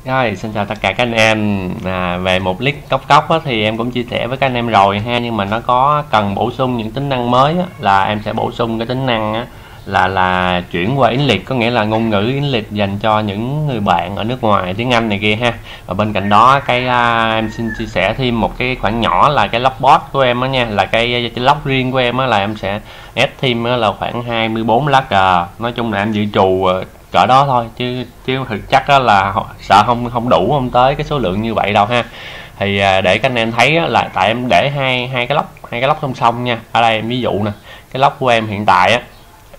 Rồi, xin chào tất cả các anh em. Về một lít cốc cốc á, thì em cũng chia sẻ với các anh em rồi ha, nhưng mà nó có cần bổ sung những tính năng mới á, là em sẽ bổ sung cái tính năng á, là chuyển qua English, có nghĩa là ngôn ngữ English dành cho những người bạn ở nước ngoài tiếng Anh này kia ha. Và bên cạnh đó em xin chia sẻ thêm một cái khoản nhỏ là cái logbot của em á nha, là cái log riêng của em á, là em sẽ ép thêm á, là khoảng 24 lá cờ. Nói chung là em dự trù cỡ đó thôi, chứ thực chất á, là sợ không đủ, không tới cái số lượng như vậy đâu ha. Thì để các anh em thấy á, là tại em để hai cái log song song nha. Ở đây em ví dụ nè, cái log của em hiện tại á,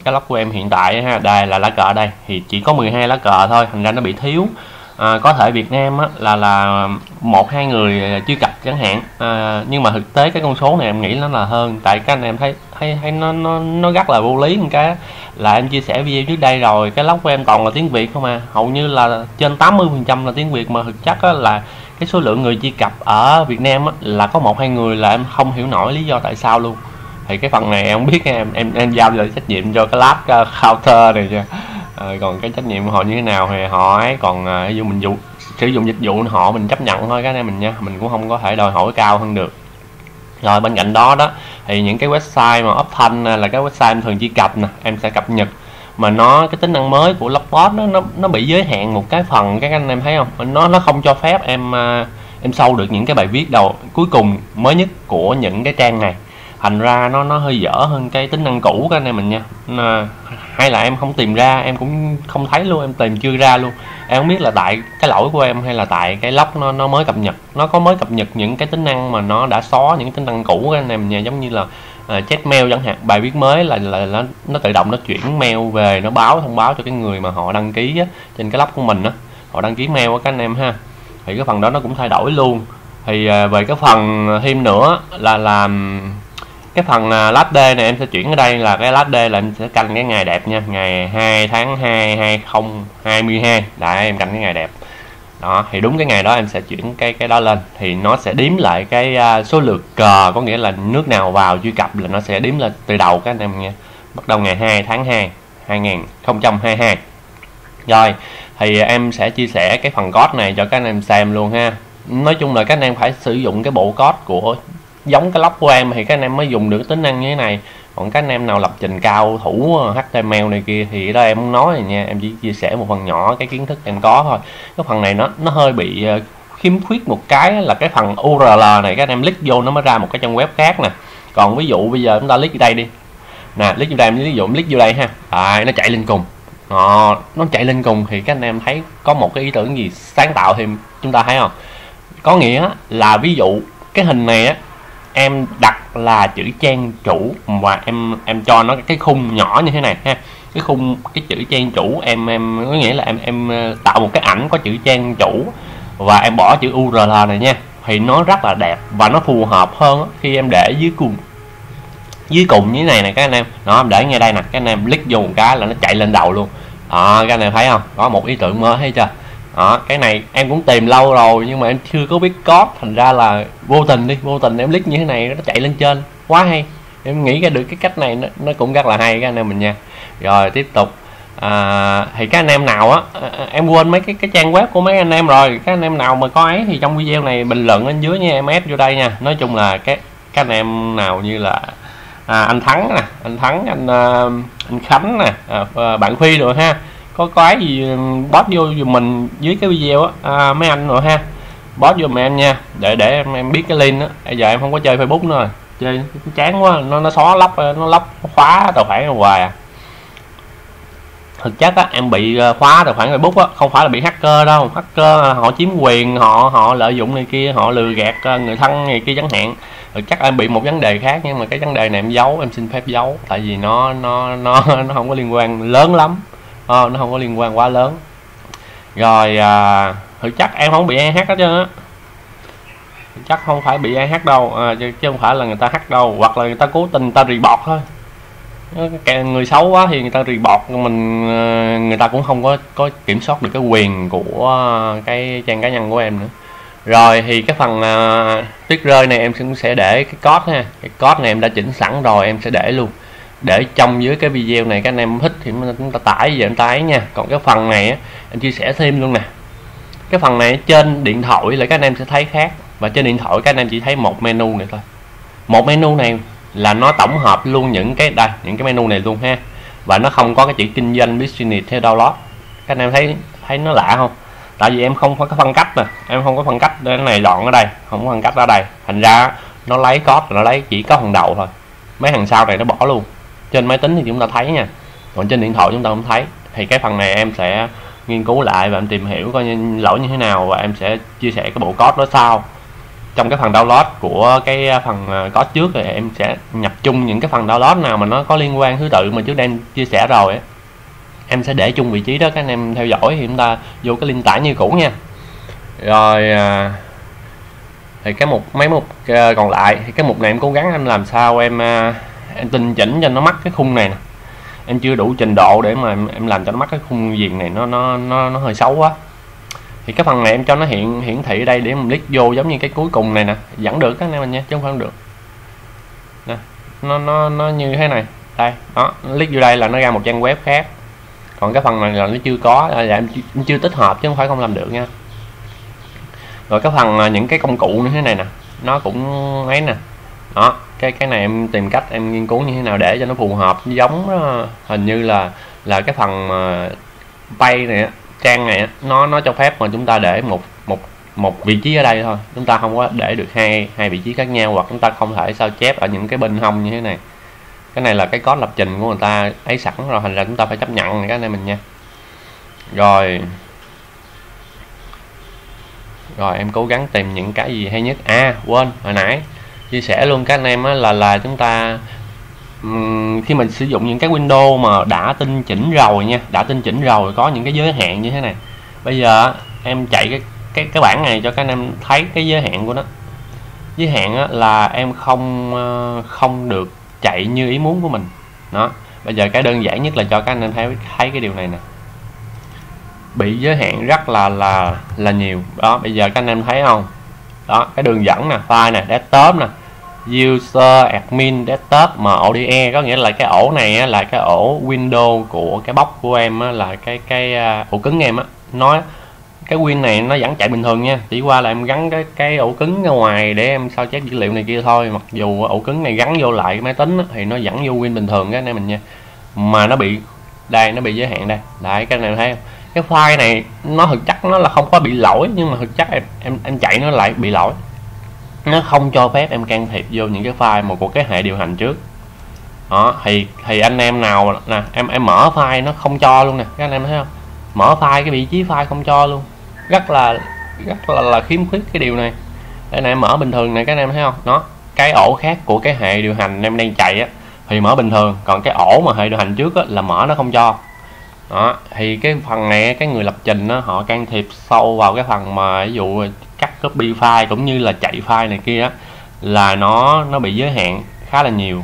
ha, đây là lá cờ đây thì chỉ có 12 lá cờ thôi, thành ra nó bị thiếu. Có thể Việt Nam á, là 1-2 người truy cập chẳng hạn, nhưng mà thực tế cái con số này em nghĩ nó là hơn, tại các anh em thấy nó rất là vô lý. Một cái là em chia sẻ video trước đây rồi, cái log của em toàn là tiếng Việt không à, hầu như là trên 80% là tiếng Việt, mà thực chất á, là cái số lượng người truy cập ở Việt Nam á, là có 1-2 người, là em không hiểu nổi lý do tại sao luôn. Thì cái phần này em không biết, em giao lại trách nhiệm cho cái lab counter này chưa. Còn cái trách nhiệm của họ như thế nào thì họ ấy, còn ví dụ mình sử dụng dịch vụ họ mình chấp nhận thôi các anh em mình nha, mình cũng không có thể đòi hỏi cao hơn được. Rồi bên cạnh đó thì những cái website mà opt-in là cái website em thường truy cập nè, em sẽ cập nhật, mà cái tính năng mới của logbot nó bị giới hạn một cái phần, các anh em thấy không, nó không cho phép em sâu được những cái bài viết cuối cùng mới nhất của những cái trang này. Thành ra nó hơi dở hơn cái tính năng cũ các anh em mình nha. Hay là em không tìm ra, em cũng không thấy luôn, em tìm chưa ra luôn. Em không biết là tại cái lỗi của em hay là tại cái log nó mới cập nhật. Nó có mới cập nhật những cái tính năng mà nó đã xóa những tính năng cũ các anh em nha, giống như là chat mail chẳng hạn. Bài viết mới là nó tự động nó chuyển mail về, nó thông báo cho cái người mà họ đăng ký á, trên cái log của mình á, họ đăng ký mail á các anh em ha. Thì cái phần đó nó cũng thay đổi luôn. Thì về cái phần thêm nữa là cái phần last day này em sẽ chuyển ở đây, là cái last day là em sẽ canh cái ngày đẹp nha, ngày 2 tháng 2 2022. Đấy, em canh cái ngày đẹp đó, thì đúng cái ngày đó em sẽ chuyển cái đó lên, thì nó sẽ đếm lại cái số lượt cờ, có nghĩa là nước nào vào truy cập là nó sẽ đếm lên từ đầu các anh em nha, bắt đầu ngày 2 tháng 2 2022. Rồi thì em sẽ chia sẻ cái phần code này cho các anh em xem luôn ha. Nói chung là các anh em phải sử dụng cái bộ code của giống cái log của em thì các anh em mới dùng được tính năng như thế này. Còn các anh em nào lập trình cao thủ HTML này kia thì đó em không nói rồi nha, em chỉ chia sẻ một phần nhỏ cái kiến thức em có thôi. Cái phần này nó hơi bị khiếm khuyết một cái, là cái phần URL này các anh em click vô nó mới ra một cái trang web khác nè. Còn ví dụ bây giờ chúng ta click vô đây đi nè, click vô đây, ví dụ click vô đây ha, nó chạy lên cùng. Nó chạy lên cùng thì các anh em thấy có một cái ý tưởng gì sáng tạo thêm, chúng ta thấy không? Có nghĩa là ví dụ cái hình này á, em đặt là chữ trang chủ và em cho nó cái khung nhỏ như thế này ha, cái chữ trang chủ em có nghĩa là em tạo một cái ảnh có chữ trang chủ và em bỏ chữ URL này nha, thì nó rất là đẹp và nó phù hợp hơn khi em để dưới cùng như thế này các anh em. Nó em để ngay đây nè, các anh em click vô một cái là nó chạy lên đầu luôn đó, các anh em thấy không, có một ý tưởng mới thấy chưa đó. Cái này em cũng tìm lâu rồi nhưng mà em chưa có biết code, thành ra là vô tình em click như thế này nó chạy lên trên, quá hay. Em nghĩ ra được cái cách này nó cũng rất là hay các anh em mình nha. Rồi tiếp tục thì các anh em nào á, em quên mấy cái trang web của mấy anh em rồi, các anh em nào mà có ấy thì trong video này bình luận bên dưới nha, em ép vô đây nha. Nói chung là các anh em nào như là anh Thắng nè, anh Khánh nè, bạn Phi rồi ha, có cái gì post vô dùm mình dưới cái video á, mấy anh rồi ha, post vô em nha, để em biết cái link á. Bây giờ em không có chơi Facebook nữa rồi, chơi chán quá, nó xóa nó khóa tài khoản hoài à. Thực chất á, em bị khóa tài khoản Facebook á, không phải là bị hacker đâu. Hacker họ chiếm quyền, họ lợi dụng này kia, họ lừa gạt người thân này kia chẳng hạn. Thực chất em bị một vấn đề khác, nhưng mà cái vấn đề này em giấu, em xin phép giấu, tại vì nó không có liên quan lớn lắm, nó không có liên quan quá lớn. Rồi thực chất em không bị ai hack hết trơn á, chắc không phải bị ai hack đâu, chứ không phải là người ta hack đâu, hoặc là người ta cố tình người ta report thôi. Người xấu quá thì người ta report mình, người ta cũng không có kiểm soát được cái quyền của cái trang cá nhân của em nữa. Rồi thì cái phần tuyết rơi này em cũng sẽ để cái code ha, cái code này em đã chỉnh sẵn rồi, em sẽ để luôn, để trong dưới cái video này các anh em thích thì chúng ta tải về em tải nha. Còn cái phần này á, em chia sẻ thêm luôn nè, Cái phần này trên điện thoại là các anh em sẽ thấy khác, và trên điện thoại các anh em chỉ thấy một menu này thôi. Một menu này là nó tổng hợp luôn những cái đây, những cái menu này luôn ha, và nó không có cái chữ kinh doanh business theo download. Các anh em thấy nó lạ không? Tại vì em không có cái phân cách nè, em không có phân cách cái này dọn ở đây, không có phân cách ở đây, thành ra nó lấy code, nó lấy chỉ có phần đầu thôi, mấy thằng sau này nó bỏ luôn. Trên máy tính thì chúng ta thấy nha, còn trên điện thoại chúng ta không thấy. Thì cái phần này em sẽ nghiên cứu lại và em tìm hiểu coi như lỗi như thế nào, và em sẽ chia sẻ cái bộ code đó sau. Trong cái phần download của cái phần code trước thì em sẽ nhập chung những cái phần download nào mà nó có liên quan thứ tự mà trước đây em chia sẻ rồi ấy. Em sẽ để chung vị trí đó, các anh em theo dõi thì chúng ta vô cái link tải như cũ nha. Rồi thì cái mấy mục còn lại thì cái mục này em cố gắng em làm sao em tinh chỉnh cho nó mắc cái khung này nè. Em chưa đủ trình độ để mà em làm cho nó mắc cái khung viền này, nó hơi xấu quá. Thì cái phần này em cho nó hiển thị ở đây để mình click vô giống như cái cuối cùng này nè, vẫn được các anh em mình nha, chứ không phải không được nè. Nó như thế này đây đó, click vô đây là nó ra một trang web khác. Còn cái phần này là nó chưa có, là em chưa tích hợp chứ không phải không làm được nha. Rồi cái phần những cái công cụ như thế này nè, nó cũng ấy nè đó. Cái này em tìm cách em nghiên cứu như thế nào để cho nó phù hợp, giống hình như là cái phần pay này, trang này nó cho phép mà chúng ta để một vị trí ở đây thôi, chúng ta không có để được hai vị trí khác nhau, hoặc chúng ta không thể sao chép ở những cái bên hông như thế này. Cái này là cái code lập trình của người ta ấy sẵn rồi, thành ra chúng ta phải chấp nhận cái này mình nha. Rồi em cố gắng tìm những cái gì hay nhất. Quên hồi nãy chia sẻ luôn các anh em là chúng ta khi mình sử dụng những cái Windows mà đã tinh chỉnh rồi nha, đã tinh chỉnh rồi có những cái giới hạn như thế này. Bây giờ em chạy cái bảng này cho các anh em thấy cái giới hạn của nó. Giới hạn là em không được chạy như ý muốn của mình đó. Bây giờ cái đơn giản nhất là cho các anh em thấy cái điều này nè, bị giới hạn rất là nhiều đó. Bây giờ các anh em thấy không đó, cái đường dẫn nè, file nè, desktop nè, user admin desktop MODE, có nghĩa là cái ổ này là cái ổ Windows của cái box của em là cái ổ cứng em nói cái Win này nó vẫn chạy bình thường nha, chỉ qua là em gắn cái ổ cứng ra ngoài để em sao chép dữ liệu này kia thôi. Mặc dù ổ cứng này gắn vô lại cái máy tính thì nó vẫn vô Win bình thường cái anh em mình nha, mà nó bị đây, nó bị giới hạn đây. Đấy cái này thấy không, cái file này nó thực chất nó là không có bị lỗi, nhưng mà thực chất em chạy nó lại bị lỗi. Nó không cho phép em can thiệp vô những cái file mà của cái hệ điều hành trước đó. Thì anh em nào nè, em mở file nó không cho luôn nè, các anh em thấy không, mở file cái vị trí file không cho luôn, rất là khiếm khuyết cái điều này. Đây này, em mở bình thường này các anh em thấy không, nó cái ổ khác của cái hệ điều hành em đang chạy thì mở bình thường, còn cái ổ mà hệ điều hành trước là mở nó không cho đó. Thì cái phần này cái người lập trình họ can thiệp sâu vào cái phần mà ví dụ cắt copy file cũng như là chạy file này kia là nó bị giới hạn khá là nhiều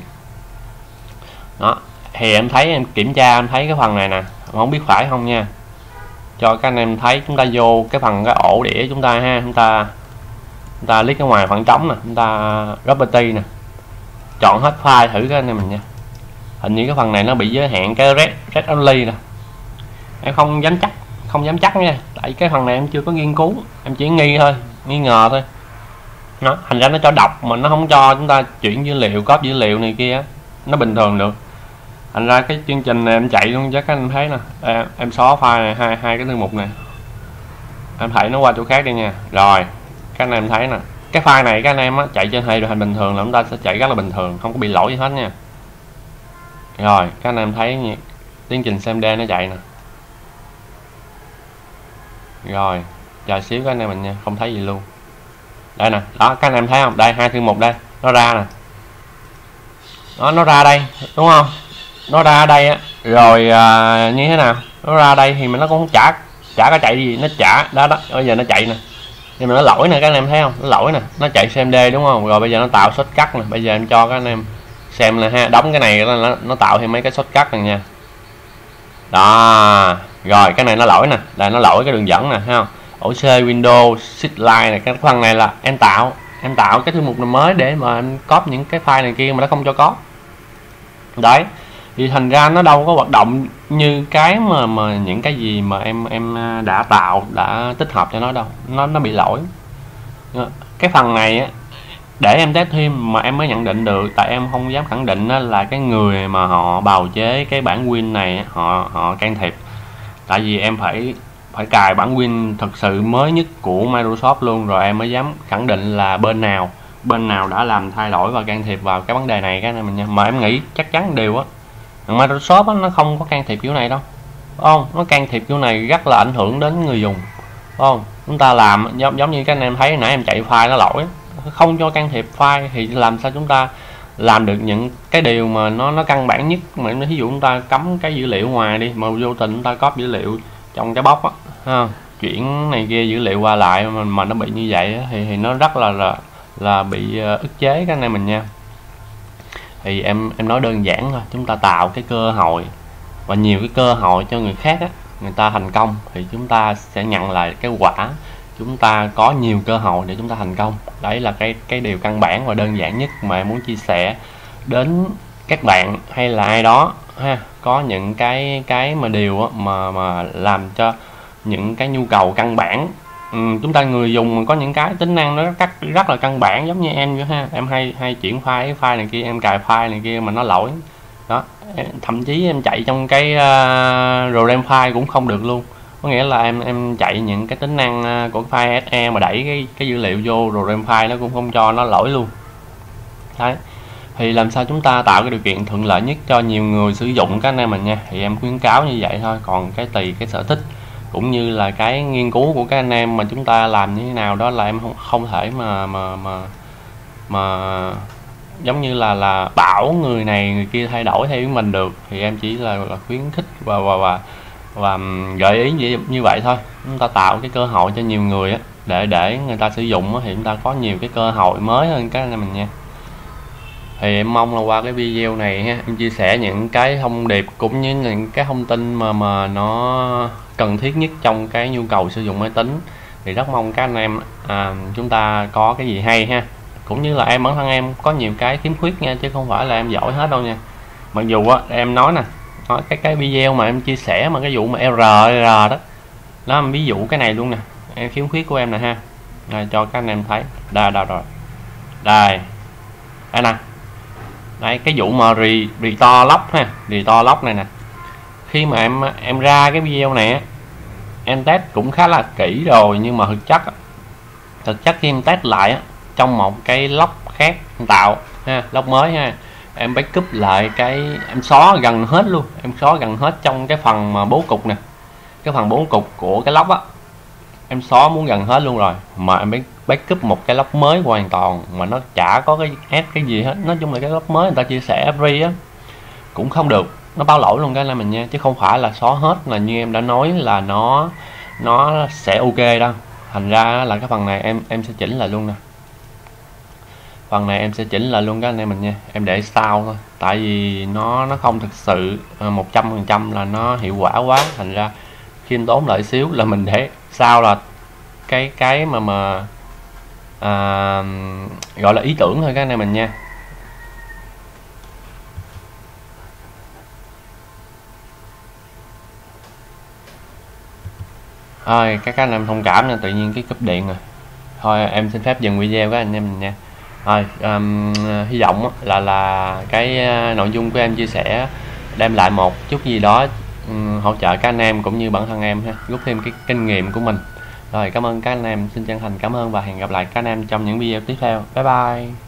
đó. Thì em thấy, em kiểm tra em thấy cái phần này nè, không biết phải không nha, cho các anh em thấy. Chúng ta vô cái phần cái ổ đĩa chúng ta ha, chúng ta click ở ngoài khoảng trống nè, chúng ta property nè, chọn hết file thử các anh em mình nha. Hình như cái phần này nó bị giới hạn cái red only nè, em không dám chắc nha, tại cái phần này em chưa có nghiên cứu, em chỉ nghi ngờ thôi nó. Thành ra nó cho đọc mà nó không cho chúng ta chuyển dữ liệu, copy dữ liệu này kia nó bình thường được. Thành ra cái chương trình này em chạy luôn cho các anh thấy nè. Đây, em xóa file này, hai cái thư mục này, em thấy nó qua chỗ khác đi nha. Rồi các anh em thấy nè, cái file này các anh em chạy trên hệ điều hành bình thường là chúng ta sẽ chạy rất là bình thường, không có bị lỗi gì hết nha. Rồi các anh em thấy tiến trình cmd nó chạy nè. Rồi chờ xíu các anh em mình nha, không thấy gì luôn. Đây nè, đó các anh em thấy không, đây hai thư mục đây nó ra nè đó, nó ra đây đúng không, nó ra đây rồi như thế nào, nó ra đây thì mình nó cũng chả có chạy gì, nó chả đó bây giờ nó chạy nè, nhưng mà nó lỗi nè các anh em thấy không, nó lỗi nè, nó chạy cmd đúng không. Rồi bây giờ nó tạo shortcut nè, bây giờ em cho các anh em xem là ha, đóng cái này nó tạo thêm mấy cái shortcut này nha đó. Rồi cái này nó lỗi nè, là nó lỗi cái đường dẫn nè, thấy không, ổ C Windows shift line này, cái phần này là em tạo cái thư mục này mới để mà em copy những cái file này kia mà nó không cho có đấy. thì thành ra nó đâu có hoạt động như cái mà những cái gì mà em đã tạo, đã tích hợp cho nó đâu, nó bị lỗi. Cái phần này á, để em test thêm mà em mới nhận định được, tại em không dám khẳng định là cái người mà họ bào chế cái bản Win này họ can thiệp, tại vì em phải cài bản Win thật sự mới nhất của Microsoft luôn rồi em mới dám khẳng định là bên nào đã làm thay đổi và can thiệp vào cái vấn đề này, cái này mình nha. Mà em nghĩ chắc chắn điều á, Microsoft á, nó không có can thiệp kiểu này đâu, không, nó can thiệp kiểu này rất là ảnh hưởng đến người dùng, không. Chúng ta làm giống như cái anh em thấy nãy em chạy file nó lỗi, không cho can thiệp file thì làm sao chúng ta làm được những cái điều mà nó căn bản nhất. Mà ví dụ chúng ta cấm cái dữ liệu ngoài đi, mà vô tình chúng ta copy dữ liệu trong cái box á, chuyển này kia dữ liệu qua lại mà nó bị như vậy á, thì nó rất là bị ức chế cái này mình nha. Thì em nói đơn giản thôi, chúng ta tạo cái cơ hội và nhiều cái cơ hội cho người khác á, người ta thành công thì chúng ta sẽ nhận lại cái quả chúng ta có nhiều cơ hội để chúng ta thành công. Đấy là cái điều căn bản và đơn giản nhất mà em muốn chia sẻ đến các bạn hay là ai đó ha, có những cái mà điều mà làm cho những cái nhu cầu căn bản. Chúng ta người dùng có những cái tính năng nó rất là căn bản, giống như em nữa ha, em hay chuyển file này kia, em cài file này kia mà nó lỗi đó, thậm chí em chạy trong cái program file cũng không được luôn. Có nghĩa là em chạy những cái tính năng của file SE mà đẩy cái dữ liệu vô program file nó cũng không cho, nó lỗi luôn. Đấy, thì làm sao chúng ta tạo cái điều kiện thuận lợi nhất cho nhiều người sử dụng cái này mình nha, thì em khuyến cáo như vậy thôi. Còn cái tùy cái sở thích cũng như là cái nghiên cứu của các anh em mà chúng ta làm như thế nào đó, là em không thể mà giống như là bảo người này người kia thay đổi theo ý mình được. Thì em chỉ là khuyến khích và gợi ý như vậy thôi. Chúng ta tạo cái cơ hội cho nhiều người á, để người ta sử dụng á, thì chúng ta có nhiều cái cơ hội mới hơn cái này mình nha. Thì em mong là qua cái video này ha, em chia sẻ những cái thông điệp cũng như những cái thông tin mà nó cần thiết nhất trong cái nhu cầu sử dụng máy tính. Thì rất mong các anh em chúng ta có cái gì hay ha, cũng như là bản thân em có nhiều cái khiếm khuyết nha, chứ không phải là em giỏi hết đâu nha. Mặc dù á, em nói cái video mà em chia sẻ mà cái vụ mà R đó, ví dụ cái này luôn nè, em khiếm khuyết của em nè ha, rồi cho các anh em thấy đây đây nè. Đấy, cái vụ mà restore lock ha, restore lock này nè, khi mà em ra cái video này á, em test cũng khá là kỹ rồi, nhưng mà thực chất khi em test lại á, trong một cái lock khác em tạo ha, lock mới ha, em backup lại em xóa gần hết luôn, em xóa gần hết trong cái phần mà bố cục nè, cái phần bố cục của cái lock á, em xóa muốn gần hết luôn rồi, mà em backup một cái lock mới hoàn toàn mà nó chả có cái gì hết. Nói chung là cái lock mới người ta chia sẻ free á cũng không được, nó báo lỗi luôn cái này mình nha, chứ không phải là xóa hết là như em đã nói là nó sẽ ok đâu. Thành ra là cái phần này em sẽ chỉnh lại luôn nè, phần này em sẽ chỉnh lại luôn cái anh em mình nha, em để sau thôi, tại vì nó không thực sự 100% là nó hiệu quả quá. Thành ra khiêm tốn lại xíu là mình để sau là cái mà gọi là ý tưởng thôi cái này mình nha. Thôi các anh em thông cảm nha, tự nhiên cái cúp điện rồi. Thôi em xin phép dừng video với anh em mình nha. Thôi hy vọng là cái nội dung của em chia sẻ đem lại một chút gì đó hỗ trợ các anh em cũng như bản thân em ha, rút thêm cái kinh nghiệm của mình. Rồi cảm ơn các anh em, xin chân thành cảm ơn và hẹn gặp lại các anh em trong những video tiếp theo. Bye bye.